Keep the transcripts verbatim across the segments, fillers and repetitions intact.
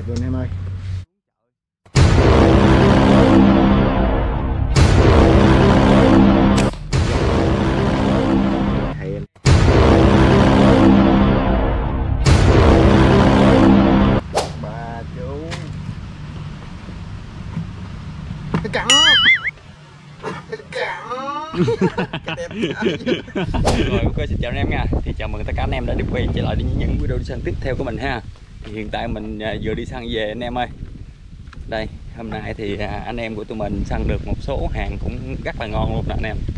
rồi anh em ơi. Bà chú cắn cắn. Rồi ok, xin chào anh em nha. Thì chào mừng tất cả anh em đã được quay trở lại những video đi săn tiếp theo của mình ha. Thì hiện tại mình vừa đi săn về anh em ơi. Đây, hôm nay thì anh em của tụi mình săn được một số hàng cũng rất là ngon luôn nè anh em.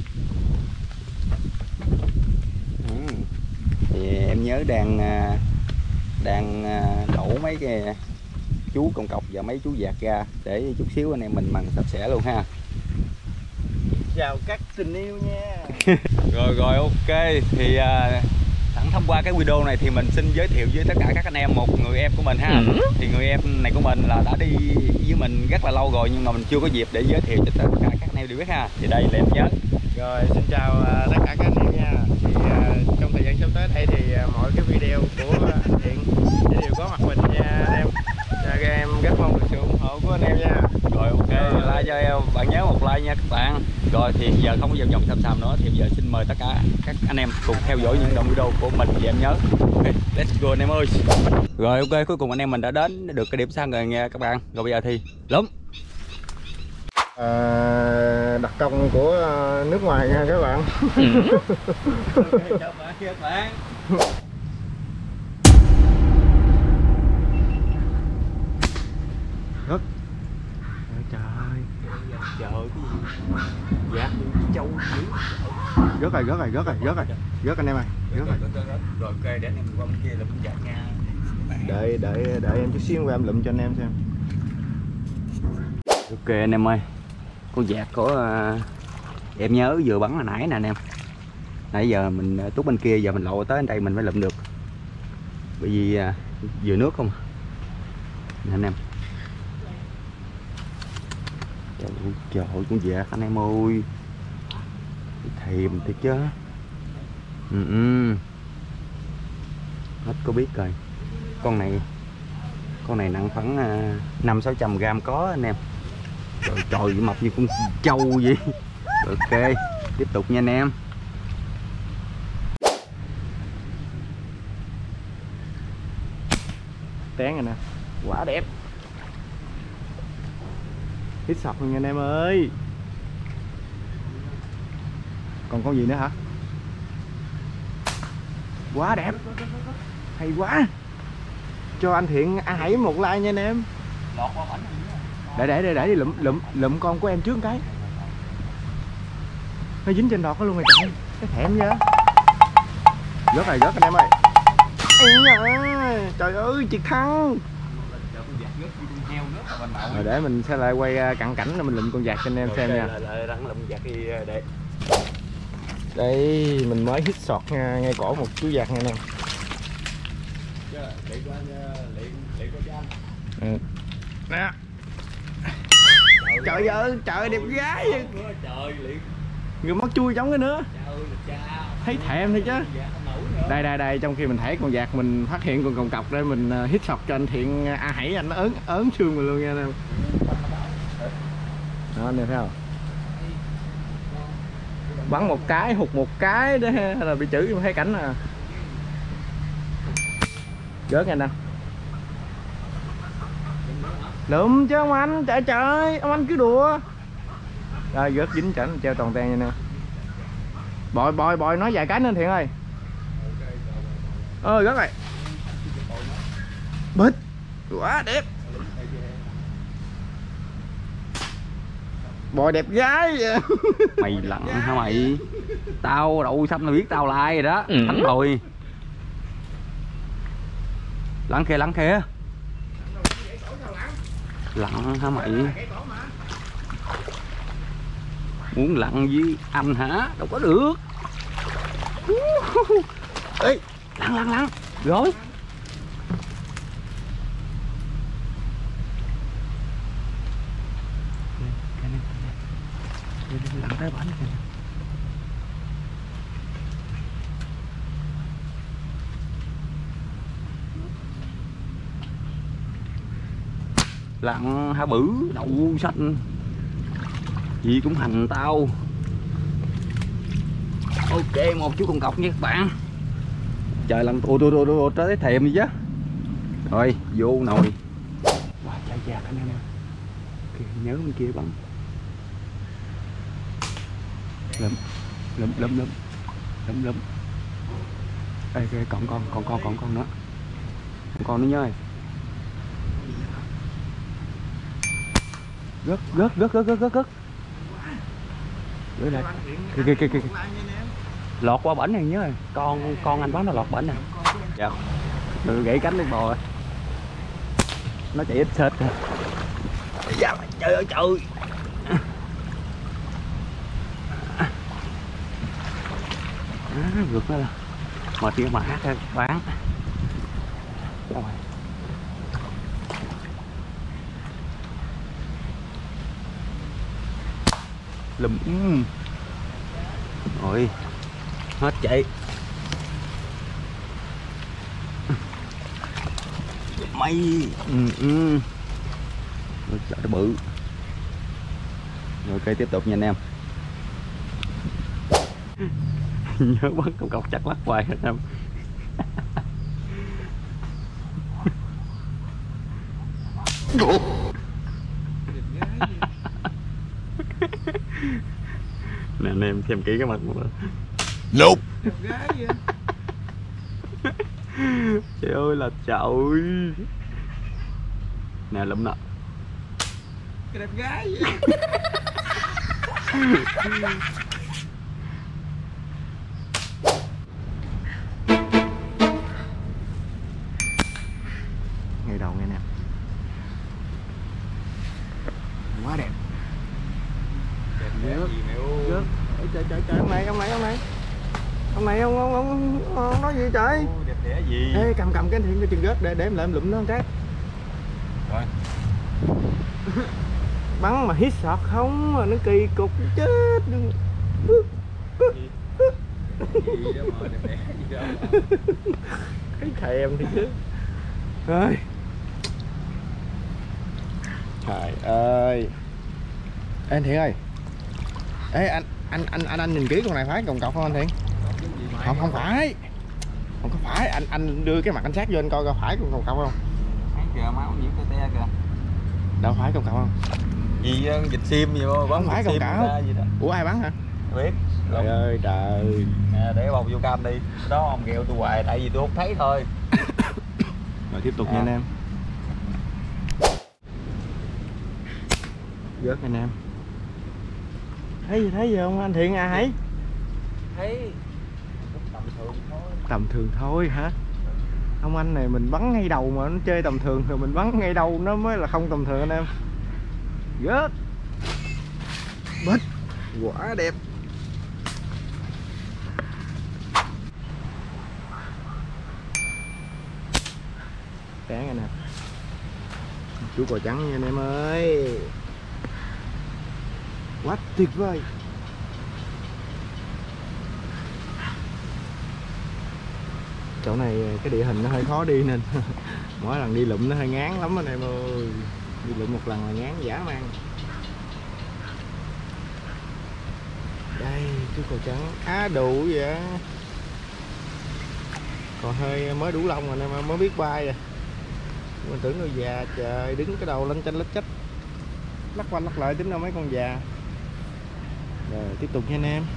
Ừ. Thì em nhớ đang đang đổ mấy cái chú còng cọc và mấy chú vạc ra để chút xíu anh em mình mần sạch sẽ luôn ha. Chào các tình yêu nha. Rồi rồi ok, thì uh, sẵn thông qua cái video này thì mình xin giới thiệu với tất cả các anh em một người em của mình ha. Ừ. Thì người em này của mình là đã đi với mình rất là lâu rồi nhưng mà mình chưa có dịp để giới thiệu cho tất cả các anh em đều biết ha. Thì đây là em nhớ. Rồi xin chào uh, tất cả các anh em nha. Thì uh, trong thời gian sắp tới đây thì uh, mọi cái video của anh Thiện sẽ đều có mặt mình nha anh em. Và các em rất mong được sự ủng hộ của anh em nha. Rồi ok, like cho em, bạn nhớ một like nha các bạn. Rồi thì giờ không có vòng vòng xàm xàm nữa thì giờ xin mời tất cả các anh em cùng theo dõi những đoạn video của mình và em nhớ. Ok, let's go anh em ơi. Rồi ok, cuối cùng anh em mình đã đến được cái điểm săn rồi nha các bạn. Rồi bây giờ thì lúm. À, đặc công của nước ngoài nha các bạn. Ok, chào bạn các bạn. Rất trời Trời cái gì? Dạ, châu dữ. Rớt rồi, rớt rồi, rớt rồi, rớt rồi. Rớt anh em ơi, rớt rồi. Rồi ok, để anh em qua bên kia là bên vạc nha. Đợi đợi đợi em chút xíu qua em lụm cho anh em xem. Ok anh em ơi. Con vạc của uh, em nhớ vừa bắn hồi nãy nè anh em. Nãy giờ mình tút bên kia, giờ mình lộ tới đây mình mới lụm được. Bởi vì uh, vừa nước không. Nè anh em. Trời ơi, trời ơi con vạc anh em ơi. Thèm thiệt chứ. Ừ, ừ. Hết có biết rồi. Con này con này nặng khoảng năm sáu trăm gram có anh em. Trời trời mập như con trâu vậy. Ok, tiếp tục nha anh em. Tén rồi nè, quả đẹp. Hít sọc luôn nha anh em ơi. Còn con gì nữa hả? Quá đẹp. Hay quá. Cho anh Thiện A Hải một like nha anh em. Để để để để đi lụm lụm lụm con của em trước cái. Nó dính trên đọt nó luôn rồi trời. Cái thèm vậy. Rớt rồi, rớt anh em ơi. Ây, trời ơi, triệt thắng. Rồi để mình sẽ lại quay cận cảnh là mình lụm con vạc cho anh em xem nha. Đây mình mới hit sọt nha, ngay cổ một chú vạc nha anh em. Ừ. Nè. Trời ơi, trời đẹp gái. Người mắt chui giống cái nữa. Thấy thèm thôi chứ. Đây đây đây, trong khi mình thấy con vạc mình phát hiện con còng cọc đây mình hít sọt cho anh Thiện A Hải, anh ớn ớn xương mình luôn nha anh em. Đó anh em thấy không? Bắn một cái hụt một cái đó là bị chửi, thấy cảnh nè. Rớt nha anh em. Lụm chứ ông anh, trời trời, ông anh cứ đùa. Rồi rớt dính chảnh treo toàn ten nha nè. Bòi bòi bòi nói vài cái nên Thiện ơi. Ơi rớt rồi. Bịch. Quá đẹp. Bòi đẹp gái. Mày lặn hả mày? Tao đậu xăm là biết tao like rồi đó. Ừ. Thánh rồi. Lặn kìa, lặn kìa. Lặn hả mày? Muốn lặn với anh hả? Đâu có được. Ê, lặn lặn lặn. Rồi. Lặn tới bánh kìa. lặn hả bự đậu xanh gì cũng hành tao. Ok, một chú con cọc nha các bạn. Trời lặn ồ ồ ồ ồ tới thèm đi chứ. Rồi vô nồi. Wow, chai chạc anh em ơi. Kìa, nhớ bên kia bắn. Lụm lụm lụm lụm lụm lụm. Ê, ê còn con còn con còn con nữa. Còn con nữa nha. Gớt gớt gớt gớt gớt gớt gớt. Gửi lại. Kìa kìa kìa kìa. Lọt qua bển này nhớ. Con con anh bắn nó lọt bển nè. Dạ. Rồi gãy cánh lên bò rồi. Nó chạy ít sệt rồi. Dạ, trời ơi trời. À, vượt nó là mệt kia mà hát bán. Rồi. Lùm. Rồi. Hết chạy. Mày. Ừ ừ. Rồi chợ nó bự. Rồi ok tiếp tục nha anh em. Nhớ bắn con cọc chắc lắc hoài hết em. Nè anh em xem kỹ cái mặt của nope. Trời ơi là trời. Nè lụm nè. Cái đẹp gái vậy. Ngày đầu nghe nè. Quá đẹp. Đẹp rớt rớt. Trời trời trời ông này ông này ông này ông này ông ông ông, ông nói gì trời. Ô, đẹp đẽ gì. Ê, cầm cầm cái thiện cái chừng rớt để để em lại em lụm nó một cái. Rồi. Bắn mà hít sọt không mà nó kỳ cục chết. Gì đó mà đẹp đẽ gì đâu. Thấy thèm thì chứ. Ơi. Trời ơi. Ê anh Thiện ơi. Ê anh anh anh anh anh nhìn kỹ con này phải còng cọc không anh Thiện? Không không phải. Không có phải, anh anh đưa cái mặt anh sát vô anh coi coi phải con còng cọc không? Thấy kìa máu nhiễm tê tê kìa. Đâu phải còng cọc không? Gì dịch sim gì mà bắn phải còng cọc. Gì đó. Ủa ai bắn hả? Biết. Trời ơi trời. Nè để bầu vô cam đi. Đó ông gheo tôi hoài tại vì tôi không thấy thôi. Rồi tiếp tục à. nha anh em. Rớt anh em. Thấy gì thấy gì không anh Thiện à hãy? Thấy tầm thường thôi. Tầm thường thôi hả? Ông anh này mình bắn ngay đầu mà nó chơi tầm thường rồi mình bắn ngay đầu nó mới là không tầm thường anh em. Rớt. Bích. Quả đẹp. Tán anh em. Chú cò trắng nha anh em ơi. Quá tuyệt vời. Chỗ này cái địa hình nó hơi khó đi nên mỗi lần đi lụm nó hơi ngán lắm anh em ơi. Đi lụm một lần là ngán dã man. Đây chú cò trắng á đủ vậy. Còn hơi mới đủ lông rồi anh em mới biết bay rồi. Mình tưởng người già trời đứng cái đầu lên chanh lách chách lắc qua lắc lại tính đâu mấy con già. Rồi tiếp tục nha anh em.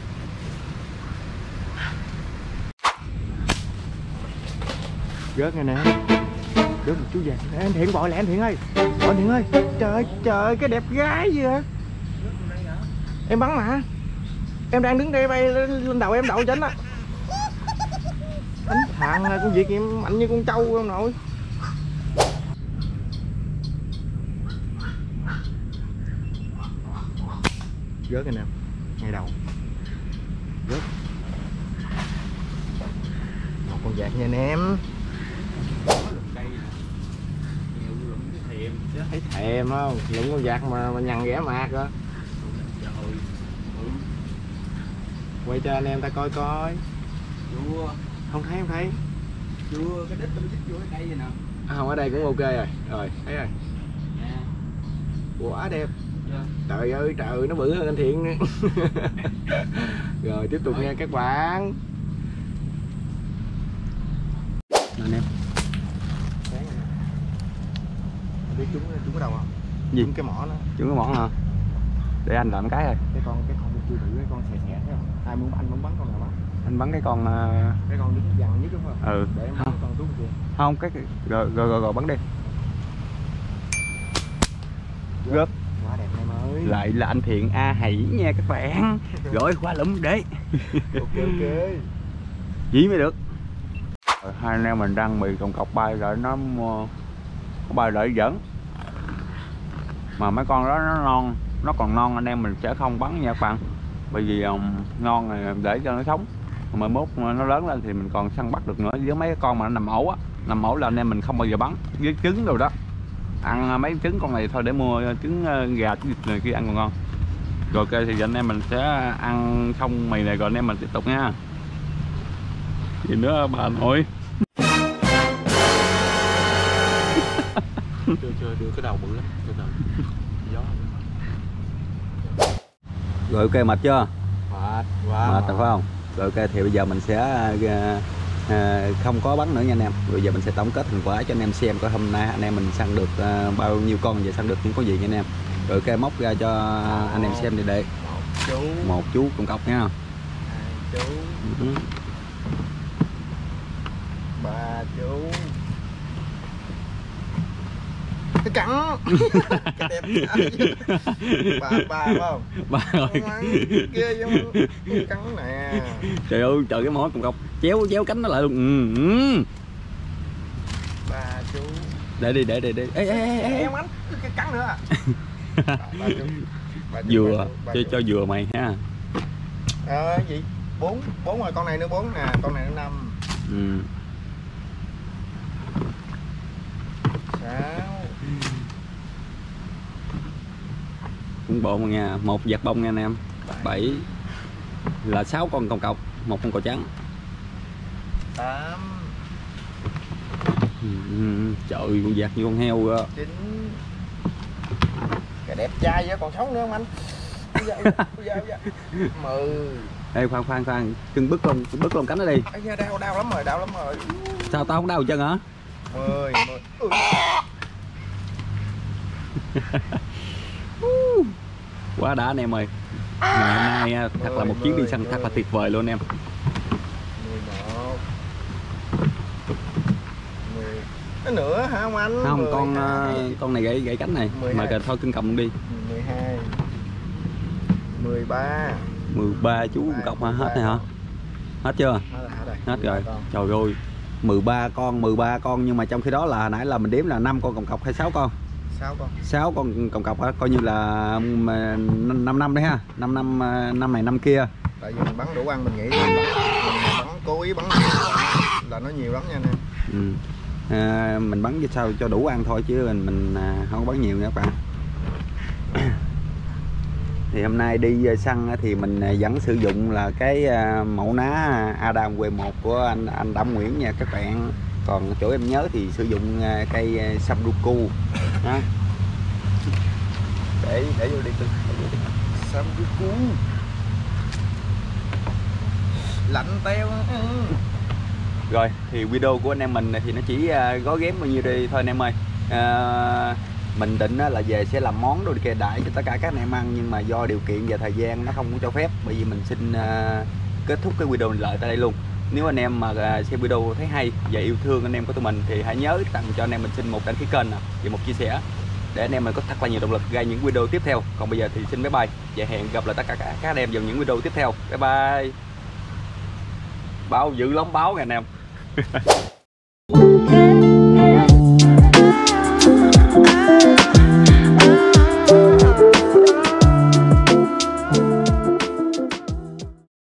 Rớt nha nè. Rớt một chú vàng. Anh Thiện gọi lại anh Thiện ơi. Gọi Thiện ơi. Trời trời cái đẹp gái gì hả? Em bắn mà. Em đang đứng đây bay lên đầu em đậu tránh á. Đánh thằng con Việt em mạnh như con trâu không nội. Rớt anh em. Ngay đầu. Rớt. Một con vạc nha anh em. Thấy thèm không? Lụm con vạc mà, mà nhằn ghẻ mạc rồi. Quay cho anh em ta coi coi. Chưa. Không thấy không thấy. Chưa, cái đít tôi dít vô cái cây vậy nè. À, không ở đây cũng ok rồi. Rồi, thấy rồi. Quá đẹp. Trời ơi trời, nó bự hơn anh Thiện nữa. Rồi tiếp tục nha các bạn. Anh em biết chúng chúng ở đâu không? Gì? Chúng cái mỏ nó. Chúng cái mỏ hả? Để anh làm cái rồi. Cái con cái con chưa thử, cái con xè xè thấy không? Ai muốn anh muốn bắn con nào bắn? Anh bắn cái con cái con đứng dằn nhất đúng không? Ừ. Để em bắn Không. con xuống kia. Không, cái rồi rồi rồi, rồi bắn đi. Gớp. Quá đẹp em ơi. Lại là anh Thiện A Hỷ nha các bạn. Rồi qua lụm để. Ok ok. Dí mới được. Rồi, hai anh em mình đang bị còng cọc bay rồi nó có bay lại dẫn. Mà mấy con đó nó non, nó còn non anh em mình sẽ không bắn nha các bạn. Bởi vì um, non này để cho nó sống. Mà mốt nó lớn lên thì mình còn săn bắt được nữa. Với mấy cái con mà nó nằm ổ á, nằm ổ là anh em mình không bao giờ bắn. Với trứng rồi đó. Ăn mấy trứng con này thôi để mua trứng gà trứng vịt này kia ăn còn ngon. Rồi ok thì anh em mình sẽ ăn xong mì này rồi anh em mình tiếp tục nha. Gì nữa bà nội. Chưa chưa đưa cái đầu bự lắm. Từ từ. Gió. Rồi ok mệt chưa? Mệt quá. Mệt rồi phải không? Rồi ok thì bây giờ mình sẽ uh, uh, không có bắn nữa nha anh em. Bây giờ mình sẽ tổng kết thành quả cho anh em xem coi hôm nay anh em mình săn được uh, bao nhiêu con và săn được những con gì nha anh em. Rồi ok móc ra cho anh em xem đi để. Một chú. Một chú con cọc nha. Hai chú. Ừ. Ba chú. Cái cắn. Cái đẹp. Ba ba phải không? Ba rồi. Kia giống cái cắn nè. Trời ơi trời, cái món con cọc chéo chéo cánh nó lại luôn. Ừ. Ừ. Ba chú. Để đi để đi để. Ê ê ê ê. Em anh cái cắn nữa. Ba, ba chú. Ba chú, Vừa ba chú, ba cho chú. cho vừa mày ha. Ờ gì? Bốn, bốn rồi, con này nữa bốn nè, con này nữa năm. Ừ. Sáu. Cũng bộ nha, một vạt bông nha anh em. Bảy là sáu con còng cọc, một con cò trắng. Tám. Ừ. Trời ơi con vạt như con heo rồi. Chín. Cái đẹp trai vậy còn sống nữa không anh? Bây giờ, bây giờ, bây giờ. Mười. Ê khoan khoan khoan, cưng bứt con bứt con cánh nó đi. Ây da, đau đau lắm rồi, đau lắm rồi. Sao tao không đau chân hả? Mười, mười. Ừ. Quá đã anh em ơi. Ngày hôm nay thật là một chuyến đi săn thật là tuyệt vời luôn em. Mười một. Mười. Cái nữa hả ông anh? Không, mười con hai. con này gãy gãy cánh này. mười Mà hai. kìa thôi cưng cầm đi. Mười hai. Mười ba. Mười ba chú con cọc hả? Hết này hả? Hết chưa? Hết rồi, hết rồi. Hết rồi. Con. Trời ơi. mười ba con, mười ba con nhưng mà trong khi đó là nãy là mình đếm là năm con còng cọc hay sáu con? Sáu con. sáu con còng cọc á, coi như là năm năm đấy ha. năm năm năm này năm kia. Tại vì mình bắn đủ ăn mình nghĩ mình bắn, mình bắn cố ý bắn là nó nhiều lắm nha anh em. Ừ. À, mình bắn sao cho đủ ăn thôi chứ mình mình không bắn nhiều nha các bạn. Thì hôm nay đi săn thì mình vẫn sử dụng là cái mẫu ná Adam W một của anh anh Đẩm Nguyễn nha các bạn. Còn chỗ em nhớ thì sử dụng cây Sambuku đó. Để để vô đi. Sambuku. Lạnh teo. Rồi thì video của anh em mình thì nó chỉ gói ghém bao nhiêu đây thôi anh em ơi. À, mình định là về sẽ làm món đồ kê đại cho tất cả các anh em ăn, nhưng mà do điều kiện và thời gian nó không có cho phép, bởi vì mình xin uh, kết thúc cái video này lại tại đây luôn. Nếu anh em mà uh, xem video thấy hay và yêu thương anh em của tụi mình thì hãy nhớ tặng cho anh em mình xin một đăng ký kênh và một chia sẻ để anh em mình có thật là nhiều động lực ra những video tiếp theo. Còn bây giờ thì xin bye bye và hẹn gặp lại tất cả các anh em vào những video tiếp theo. Bye bye. Báo dữ lắm báo nha anh em.